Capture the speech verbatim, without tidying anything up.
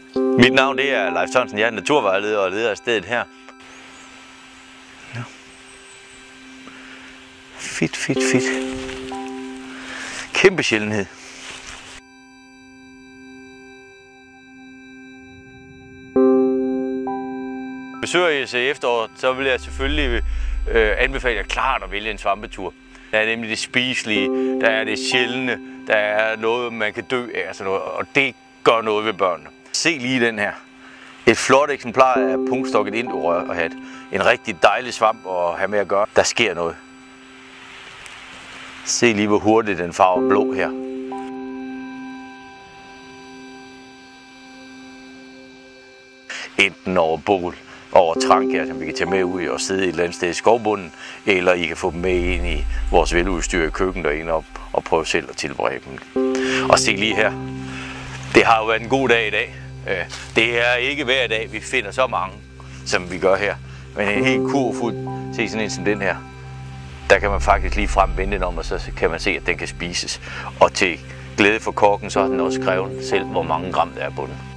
Mit navn det er Leif Sørensen, jeg er naturvejleder og leder af stedet her. Ja. Fedt, fedt, fedt. Kæmpe sjældenhed. Besøger I til efteråret, så vil jeg selvfølgelig øh, anbefale jer klart at vælge en svampetur. Der er nemlig det spiselige, der er det sjældne, der er noget, man kan dø af, sådan noget, og det gør noget ved børnene. Se lige den her. Et flot eksemplar af punktstokket indorørhat. En rigtig dejlig svamp at have med at gøre. Der sker noget. Se lige, hvor hurtigt den farver blå her. Enten over bål, over tranker, som vi kan tage med ud og sidde et eller andet sted i skovbunden, eller I kan få dem med ind i vores veludstyrede køkken derinde op og prøve selv at tilberede dem. Og se lige her. Det har jo været en god dag i dag. Det er ikke hver dag, vi finder så mange, som vi gør her. Men en helt kurfuld, se sådan en som den her. Der kan man faktisk lige frem vende den om, og så kan man se, at den kan spises. Og til glæde for kokken, så har den også skrevet selv, hvor mange gram der er på den.